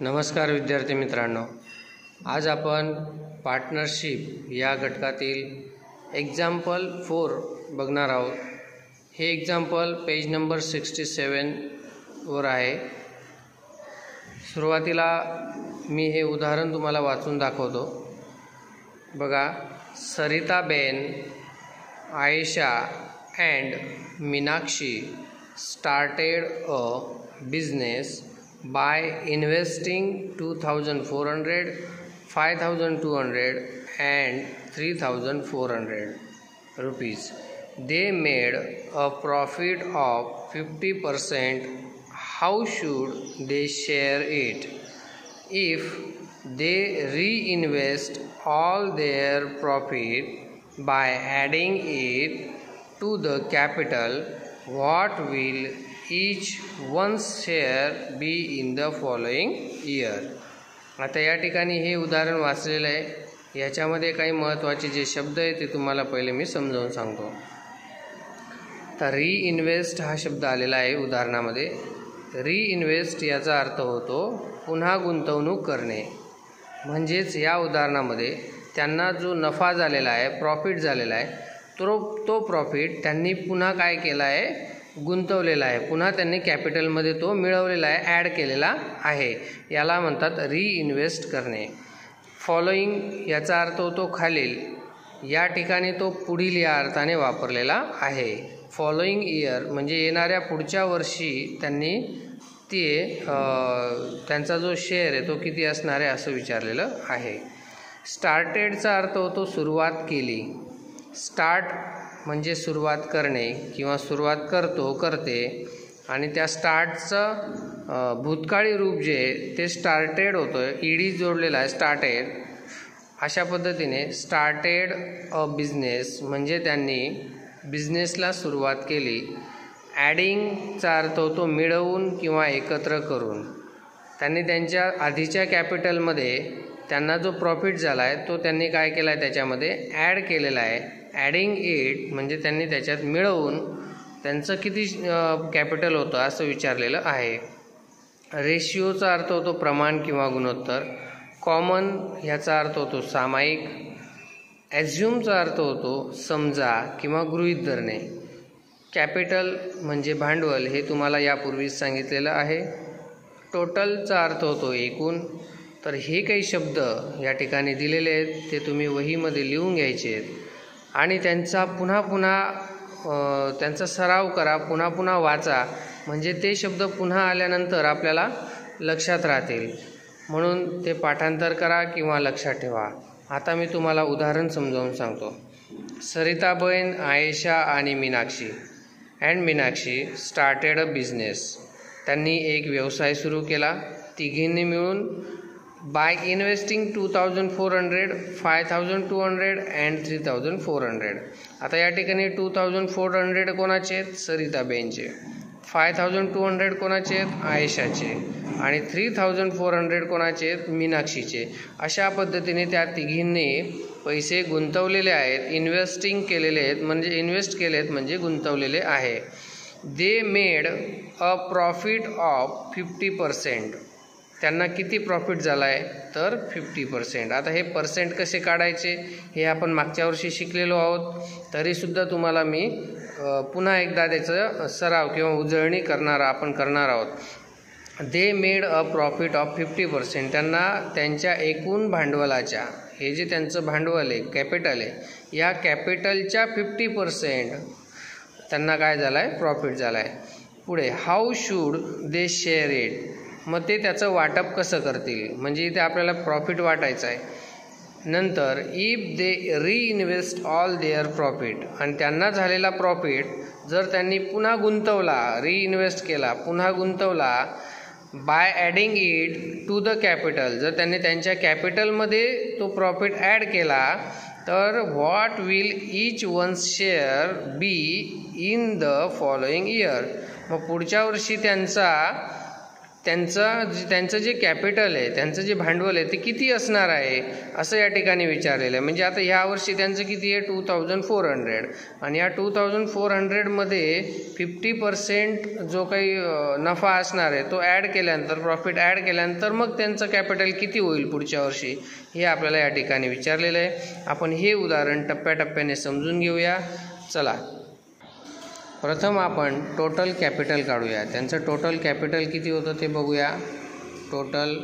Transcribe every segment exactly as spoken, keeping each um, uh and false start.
नमस्कार विद्यार्थी मित्रांनो, आज आपण पार्टनरशिप या घटकातील एक्झाम्पल फोर बघणार आहोत। हे example page number sixty seven वर आहे। सुरुवातीला मी हे उदाहरण तुम्हाला वाचून दाखवतो। बघा, सरिताबेन, Ayesha and Meenakshi started a business by investing two thousand four hundred, five thousand two hundred and three thousand four hundred rupees. They made a profit of fifty percent. How should they share it? If they reinvest all their profit by adding it to the capital, what will each one's share be in the following year? आता या ठिकाणी हे उदाहरण वाचलेलं आहे। याच्यामध्ये काही महत्त्वाचे जे शब्द आहेत ते तुम्हाला पहिले मी समजावून सांगतो। तर रीइन्वेस्ट हा शब्द आलेला आहे उदाहरणामध्ये। रीइन्वेस्ट याचा अर्थ होतो पुन्हा गुंतवणूक करणे। म्हणजेच या उदाहरणामध्ये त्यांना जो नफा झालेला आहे, प्रॉफिट झालेला आहे, तो तो प्रॉफिट त्यांनी पुन्हा काय केला आहे, गुंतवलेला आहे। पुन्हा त्यांनी कॅपिटलमध्ये तो मिळवलेला आहे, ॲड केलेला आहे। याला म्हणतात रीइन्वेस्ट करणे। फॉलोइंग याचा अर्थ होतो खालील। या ठिकाणी तो पुढील या अर्थाने वापरलेला आहे। फॉलोइंग इयर म्हणजे येणाऱ्या पुढच्या वर्षी त्यांनी ते त्यांचा जो शेअर आहे तो किती असणार आहे असं विचारलेलं आहे। स्टार्टेडचा अर्थ होतो सुरुवात केली। स्टार्ट म्हणजे सुरुवात करणे किंवा सुरुवात करतो, करते, आणि त्या स्टार्टचं भूतकाळी रूप जे आहे ते स्टार्टेड होतं, ईडी जोडलेला आहे, स्टार्टेड। अशा पद्धतीने स्टार्टेड अ बिझनेस म्हणजे त्यांनी बिझनेसला सुरुवात केली। ॲडिंगचा अर्थ होतो मिळवून किंवा एकत्र करून। त्यांनी त्यांच्या आधीच्या कॅपिटलमध्ये त्यांना जो प्रॉफिट झाला आहे तो त्यांनी काय केला आहे, त्याच्यामध्ये ॲड केलेला आहे। ॲडिंग इट म्हणजे त्यांनी त्याच्यात मिळवून त्यांचं किती कॅपिटल होतं असं विचारलेलं आहे। रेशिओचा अर्थ होतो प्रमाण किंवा गुणोत्तर। कॉमन ह्याचा अर्थ होतो सामायिक। ॲझ्युमचा अर्थ होतो समजा किंवा गृहीत धरणे। कॅपिटल म्हणजे भांडवल, हे तुम्हाला यापूर्वीच सांगितलेलं आहे। टोटलचा अर्थ होतो एकूण। तर हे काही शब्द या ठिकाणी दिलेले आहेत ते तुम्ही वहीमध्ये लिहून घ्यायचे आहेत आणि त्यांचा पुन्हा पुन्हा त्यांचा सराव करा, पुन्हा पुन्हा वाचा, म्हणजे ते शब्द पुन्हा आल्यानंतर आपल्याला लक्षात राहतील। म्हणून ते पाठांतर करा किंवा लक्षात ठेवा। आता मी तुम्हाला उदाहरण समजावून सांगतो। सरिताबेन, आयशा आणि Meenakshi and Meenakshi started a business. त्यांनी एक व्यवसाय सुरू केला तिघींनी मिळून। By investing two thousand four hundred, five thousand two hundred and three thousand four hundred. आता या ठिकाणी टू थाउजंड फोर हंड्रेड कोणाचे आहेत, सरिताबेनचे। फाय थाउजंड टू हंड्रेड कोणाचे आहेत, आयशाचे। आणि थ्री थाउजंड फोर हंड्रेड कोणाचे आहेत, मीनाक्षीचे। अशा पद्धतीने त्या तिघींनी पैसे गुंतवलेले आहेत, इन्व्हेस्टिंग केलेले आहेत, म्हणजे इन्व्हेस्ट केले आहेत म्हणजे गुंतवलेले आहे। They made a profit of fifty percent. त्यांना किती प्रॉफिट झाला आहे, तर फिफ्टी पर्सेंट। आता हे पर्सेंट कसे काढायचे हे आपण मागच्या वर्षी शिकलेलो आहोत, तरीसुद्धा तुम्हाला मी पुन्हा एकदा त्याचं सराव किंवा उजळणी करणार आपण करणार आहोत। They made a profit of fifty percent. त्यांना त्यांच्या एकूण भांडवलाच्या, हे जे त्यांचं भांडवल आहे, कॅपिटल आहे, या कॅपिटलच्या फिफ्टी पर्सेंट त्यांना काय झालं आहे, प्रॉफिट झाला आहे। पुढे how should they share it, मग ते त्याचं वाटप कसं करतील, म्हणजे इथे आपल्याला प्रॉफिट वाटायचं आहे। नंतर if they reinvest all their profit, आणि त्यांना झालेला प्रॉफिट जर त्यांनी पुन्हा गुंतवला, रीइन्वेस्ट केला, पुन्हा गुंतवला, by adding it to the capital, जर त्यांनी त्यांच्या कॅपिटलमध्ये तो प्रॉफिट ॲड केला, तर what will each one's share be in the following year, मग पुढच्या वर्षी त्यांचा त्यांचा त्यांचं जे कॅपिटल आहे, त्यांचं जे भांडवल आहे ते किती असणार आहे असं या ठिकाणी विचारलेलं आहे. म्हणजे आता ह्या वर्षी त्यांचं किती आहे, टू थाउजंड फोर हंड्रेड. आणि या टू थाउजंड फोर हंड्रेडमध्ये फिफ्टी पर्सेंट जो काही नफा असणार आहे तो ॲड केल्यानंतर, प्रॉफिट ॲड केल्यानंतर मग त्यांचं कॅपिटल किती होईल पुढच्या वर्षी हे आपल्याला या ठिकाणी विचारलेलं आहे. आपण हे उदाहरण टप्प्याटप्प्याने समजून घेऊया. चला, प्रथम आपण टोटल कॅपिटल काढूया. त्यांचं टोटल कॅपिटल किती होतं ते बघूया. Total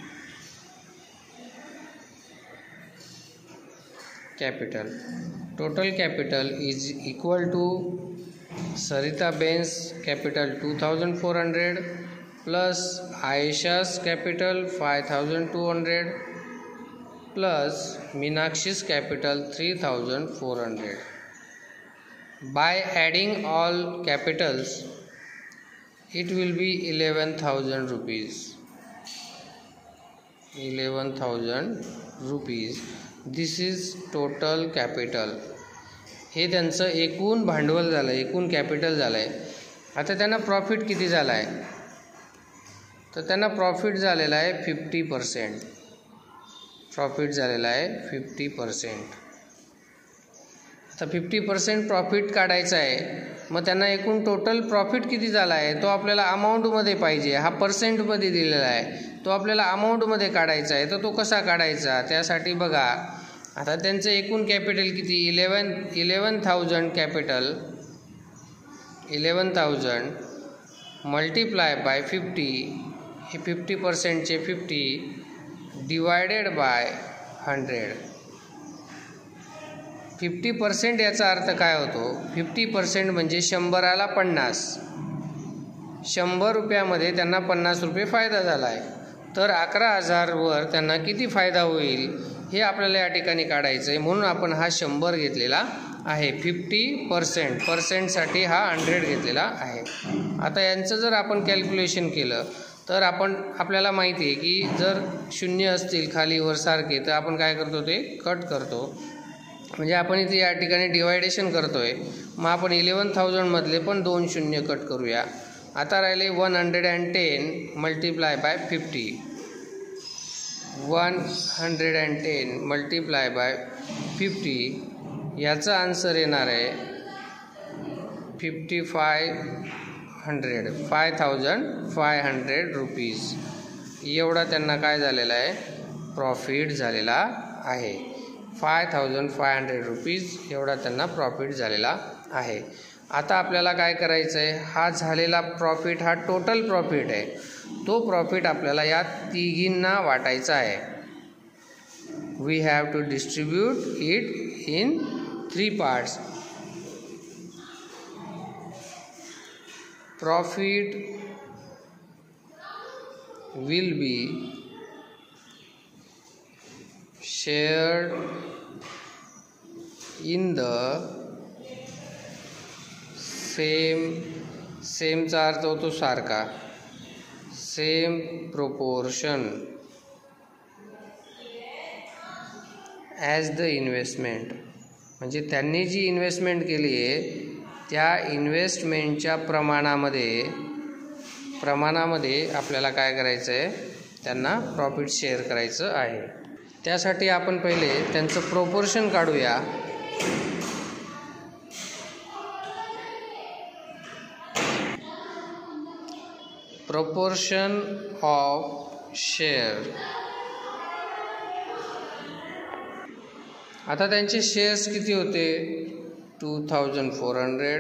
capital total capital is equal to Saritaben's capital two thousand four hundred plus Ayesha's capital five thousand two hundred plus Meenakshi's capital three thousand four hundred. By adding all capitals, it will be eleven thousand rupees. eleven thousand rupees. This is total capital. हे त्यांचं एकूण भांडवल झालं, एकूण capital झालं आहे. आता त्यांना प्रॉफिट किती झाला आहे, तर त्यांना प्रॉफिट झालेला आहे फिफ्टी पर्सेंट. प्रॉफिट झालेला आहे फिफ्टी पर्सेंट. आता फिफ्टी पर्सेंट प्रॉफिट काढायचा आहे. मग त्यांना एकूण टोटल प्रॉफिट किती झाला आहे तो आपल्याला अमाऊंटमध्ये पाहिजे. हा पर्सेंटमध्ये दिलेला आहे, तो आपल्याला अमाऊंटमध्ये काढायचा आहे. तर तो कसा काढायचा, त्यासाठी बघा आता त्यांचं एकूण कॅपिटल किती, eleven eleven thousand capital. Eleven thousand multiply by fifty, हे फिफ्टी पर्सेंटचे fifty divided by hundred. Fifty percent याचा अर्थ काय होतो, फिफ्टी पर्सेंट म्हणजे शंभराला पन्नास. शंभर रुपयामध्ये त्यांना पन्नास रुपये फायदा झाला आहे. तर अकरा हजारवर त्यांना किती फायदा होईल हे आपल्याला या ठिकाणी काढायचं आहे. म्हणून आपण हा शंभर घेतलेला आहे. फिफ्टी पर्सेंट पर्सेंटसाठी हा हंड्रेड घेतलेला आहे. आता यांचं जर आपण कॅल्क्युलेशन केलं तर आपण आपल्याला माहिती आहे की जर शून्य असतील खाली वर सारखे तर आपण काय करतो, ते कट करतो. म्हणजे आपण इथे या ठिकाणी डिवायडेशन करतो आहे. मग आपण इलेवन थाउजंडमधले पण दोन शून्य कट करूया. आता राहिले one hundred and ten multiply by fifty. One hundred and ten multiply by fifty, याचा आन्सर येणार आहे fifty five hundred five thousand five hundred rupees. एवढा त्यांना काय झालेला आहे, प्रॉफिट झालेला आहे. Five thousand five hundred rupees एवढा त्यांना प्रॉफिट झालेला आहे. आता आपल्याला काय करायचं आहे, हा झालेला प्रॉफिट हा टोटल प्रॉफिट आहे. तो प्रॉफिट आपल्याला या तिघींना वाटायचा आहे. We have to distribute it in three parts. Profit will be shared in the same same चा अर्थ होतो सारखा, same proportion as the investment. म्हणजे त्यांनी जी इन्व्हेस्टमेंट केली आहे त्या इन्व्हेस्टमेंटच्या प्रमाणामध्ये प्रमाणामध्ये आपल्याला काय करायचं आहे, त्यांना प्रॉफिट शेअर करायचं आहे. त्यासाठी आपण पहिले त्यांचं प्रोपोर्शन काढूया. Proportion of share. आता त्यांचे शेअर्स किती होते, two thousand four hundred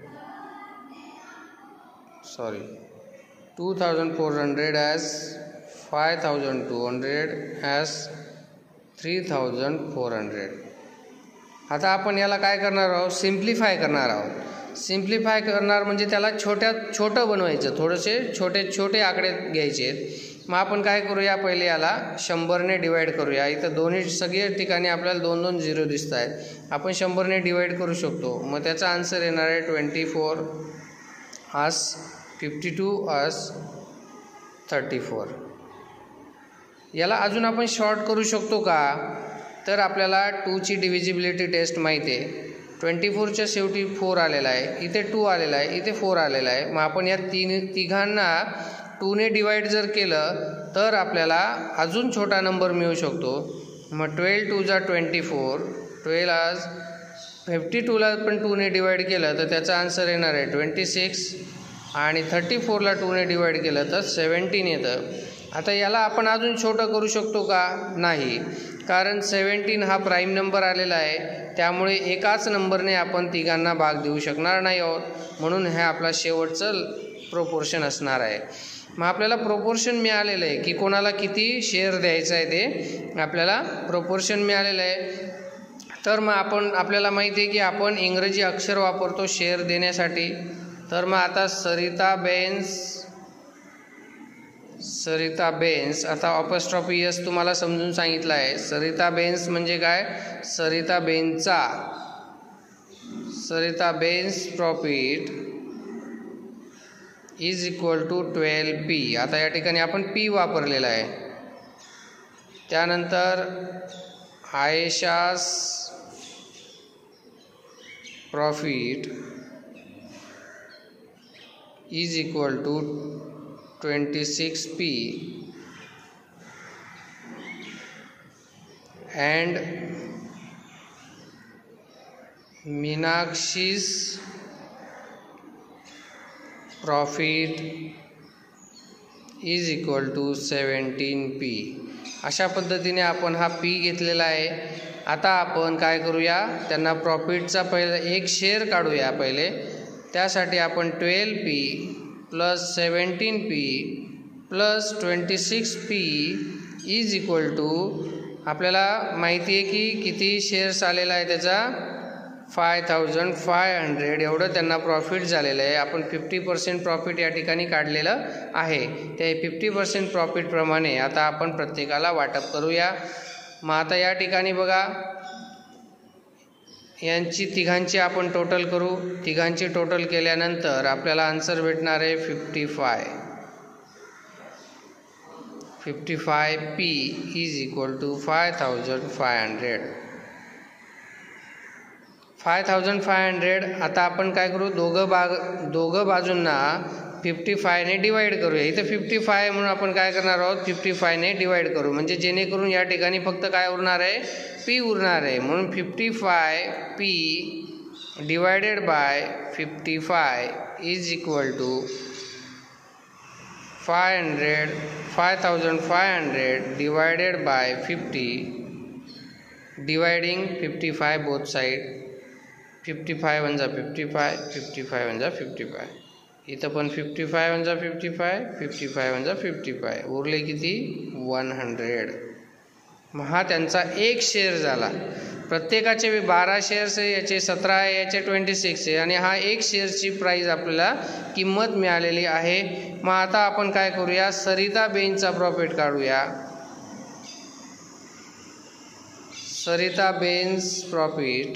sorry two thousand four hundred as five thousand two hundred as three thousand four hundred. आता आपण याला काय करणार आहोत, सिम्प्लिफाय करणार आहोत. सिम्प्लिफाय करणार म्हणजे त्याला छोट्यात छोटं बनवायचं, थोडेसे छोटे छोटे आकडे घ्यायचे आहेत. मग आपण काय करूया, पहिले याला शंभरने डिवाईड करूया. इथं दोन्ही सगळे ठिकाणी आपल्याला दोन दोन झिरो दिसत आहेत. आपण शंभरने डिवाईड करू शकतो. मग त्याचा आन्सर येणार आहे twenty four as fifty two as thirty four. याला अजून आपण शॉर्ट करू शकतो का, तर आपल्याला टूची डिव्हिजिबिलिटी टेस्ट माहिती आहे. ट्वेंटी फोरच्या शेवटी फोर आलेला आहे, इथे टू आलेला आहे, इथे फोर आलेला आहे. मग आपण या तीन तिघांना टूने डिवाईड जर केलं तर आपल्याला अजून छोटा नंबर मिळू शकतो. मग ट्वेल्व टू जा ट्वेंटी फोर, ट्वेल्व आज फिफ्टी टूला पण टूने डिवाईड केलं तर त्याचा आन्सर येणार आहे ट्वेंटी सिक्स आणि थर्टी फोरला टूने डिवाईड केलं तर सेवन्टीन येतं. आता याला आपण अजून छोटं करू शकतो का? नाही, कारण सेवन्टीन हा प्राईम नंबर आलेला आहे, त्यामुळे एकाच नंबरने आपण तिघांना भाग देऊ शकणार नाही आहोत, म्हणून हे आपला शेवटचं प्रोपोर्शन असणार आहे. मग आपल्याला प्रोपोर्शन मिळालेलं आहे की कोणाला किती शेअर द्यायचं आहे ते आपल्याला प्रोपोर्शन मिळालेलं आहे. तर मग आपण आपल्याला माहिती आहे की आपण इंग्रजी अक्षर वापरतो शेअर देण्यासाठी. तर मग आता सरिता बेन्स सरिता बेन्स आता अपॉस्ट्रॉफी एस तुम्हाला समजून सांगितलं आहे. सरिता बेन्स म्हणजे काय? सरिता बेनचा Sarita Ben's profit is equal to twelve P. आता या ठिकाणी आपण पी वापरलेला आहे. त्यानंतर Aisha's profit is equal to twenty six P and Meenakshi's profit is equal to seventeen P. अशा पद्धतीने आपण हा पी घेतलेला आहे. आता आपण काय करूया, त्यांना प्रॉफिटचा पहिला एक शेअर काढूया पहिले. त्यासाठी आपण twelve P plus seventeen P plus twenty six P is equal to आपल्याला माहिती आहे की किती शेअर्स आलेला आहे त्याचा फाय थाउजंड फाय हंड्रेड एवढं त्यांना प्रॉफिट झालेलं आहे. आपण फिफ्टी पर्सेंट प्रॉफिट या ठिकाणी काढलेलं आहे. त्या फिफ्टी पर्सेंट प्रॉफिटप्रमाणे आता आपण प्रत्येकाला वाटप करूया. मग आता या ठिकाणी बघा, यांची तिघांची आपण टोटल करू. तिघांची टोटल केल्यानंतर आपल्याला आन्सर भेटणार आहे fifty five. Fifty five P is equal to five thousand five hundred. Five thousand five hundred. आता आपण काय करू, दोघं बाग दोघं बाजूंना फिफ्टी फायने डिवाईड करूया. इथं फिफ्टी फाय म्हणून आपण काय करणार आहोत, फिफ्टी फायने डिवाईड करू, म्हणजे जेणेकरून या ठिकाणी फक्त काय उरणार आहे, पी उरणार आहे. म्हणून fifty five P divided by fifty five is equal to five hundred five thousand five hundred divided by fifty, dividing fifty five both side. Fifty five one जा fifty five, fifty five one जा fifty five. इथं पण fifty five one जा fifty five, fifty five one जा fifty five. उरले किती, one hundred. मग हा त्यांचा एक शेअर झाला. प्रत्येकाचे बारा शेअर्स आहे, याचे सतरा आहे, याचे ट्वेंटी सिक्स आहे, आणि हा एक शेअरची प्राईज आपल्याला किंमत मिळालेली आहे. मग आता आपण काय करूया, सरिता बेनचा प्रॉफिट काढूया. Sarita Ben's profit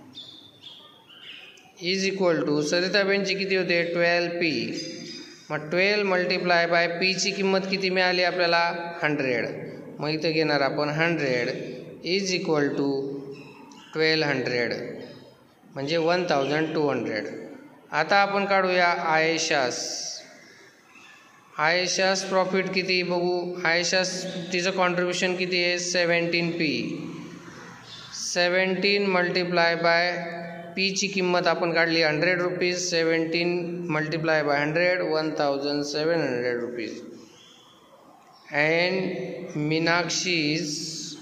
is equal to Sarita बेनची किती होते, ट्वेल्व पी. मग ट्वेल्व मल्टिप्लाय बाय पीची किंमत किती मिळाली आपल्याला, हंड्रेड. मग इथं घेणार आपण hundred is equal to twelve hundred म्हणजे वन थाउजंड टू हंड्रेड. आता आपण काढूया आयशास. आयशास प्रॉफिट किती बघू. आयशास तिचं कॉन्ट्रीब्युशन किती आहे, seventeen P. Seventeen multiply by पीची किंमत आपण काढली hundred rupees. Seventeen multiply by hundred one thousand seven hundred rupees. And Meenakshi's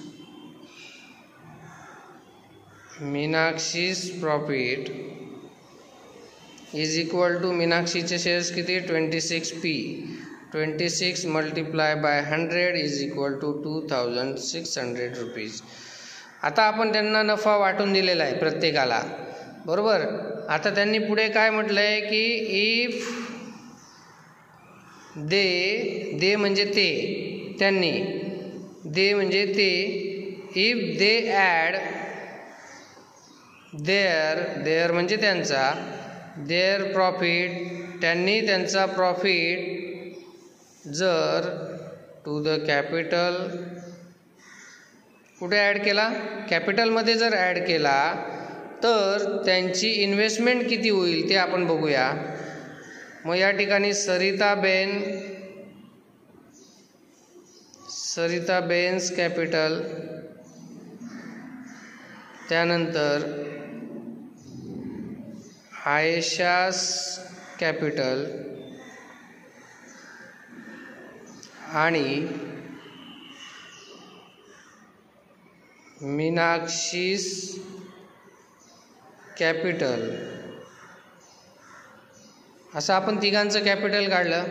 Meenakshi's profit is equal to मीनाक्षीचे शेअर्स किती, twenty six P. Twenty six multiply by hundred is equal to two thousand six hundred rupees. आता आपण त्यांना नफा वाटून दिलेला आहे प्रत्येकाला, बरोबर. आता त्यांनी पुढे काय म्हटलं आहे की इफ दे दे म्हणजे ते, त्यांनी दे म्हणजे ते, if they add their their म्हणजे त्यांचा, देअर प्रॉफिट त्यांनी त्यांचा प्रॉफिट जर टू द कॅपिटल कुठे ॲड केला, कॅपिटलमध्ये जर ॲड केला तर त्यांची इन्व्हेस्टमेंट किती होईल ते आपण बघूया. मग या ठिकाणी सरिता बेन सरिताबेन्स कॅपिटल, त्यानंतर आयशास कॅपिटल आणि मीनाक्षीस कॅपिटल असं आपण तिघांचं कॅपिटल काढलं.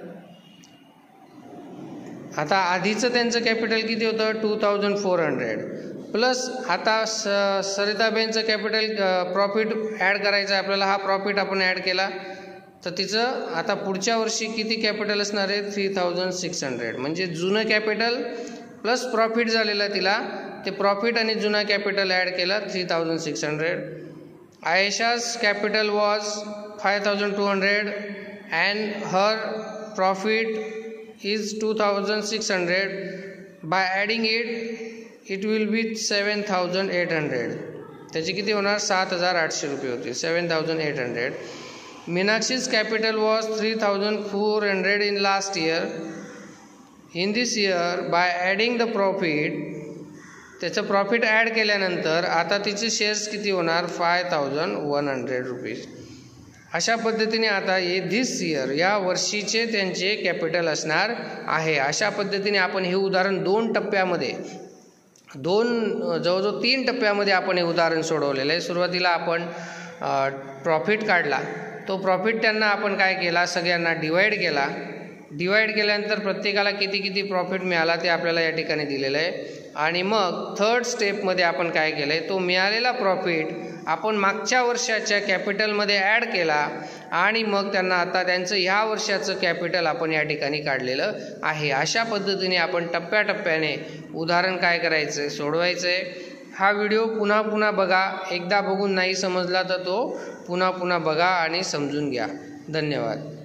आता आधीचं त्यांचं कॅपिटल किती होतं? Two thousand four hundred plus आता स सरिताबेनचं कॅपिटल प्रॉफिट ॲड करायचं आहे आपल्याला. हा प्रॉफिट आपण ॲड केला तर तिचं आता पुढच्या वर्षी किती कॅपिटल असणार आहे? थ्री थाउजंड सिक्स हंड्रेड म्हणजे जुनं कॅपिटल प्लस प्रॉफिट झालेलं आहे तिला, ते प्रॉफिट आणि जुना कॅपिटल ॲड केला three thousand six hundred. Aisha's capital was five thousand two hundred and her profit is two thousand six hundred. By adding it it will be seven thousand eight hundred. त्याची किती होणार? सात हजार आठशे रुपये होते. Seven thousand eight hundred. Meenakshi's capital was three thousand four hundred in last year. In this year by adding the profit, त्याचं profit add केल्यानंतर आता तिचे शेअर्स किती होणार? Five thousand one hundred rupees. अशा पद्धतीने आता हे धिस इयर या वर्षीचे त्यांचे कॅपिटल असणार आहे. अशा पद्धतीने आपण हे उदाहरण दोन टप्प्यामध्ये दोन जवळजवळ तीन टप्प्यामध्ये आपण हे उदाहरण सोडवलेलं आहे. सुरुवातीला आपण प्रॉफिट काढला, तो प्रॉफिट त्यांना आपण काय केला? सगळ्यांना डिवाईड केला. डिवाईड केल्यानंतर प्रत्येकाला किती किती प्रॉफिट मिळाला ते आपल्याला या ठिकाणी दिलेलं आहे. आणि मग थर्ड स्टेपमध्ये आपण काय केलं आहे? तो मिळालेला प्रॉफिट आपण मागच्या वर्षाच्या कॅपिटलमध्ये ॲड केला आणि मग त्यांना आता त्यांचं ह्या वर्षाचं कॅपिटल आपण या ठिकाणी काढलेलं आहे. अशा पद्धतीने आपण टप्प्याटप्प्याने उदाहरण काय करायचं आहे? सोडवायचं आहे. हा व्हिडिओ पुन्हा पुन्हा बघा. एकदा बघून नाही समजला तर तो पुन्हा पुन्हा बघा आणि समजून घ्या. धन्यवाद.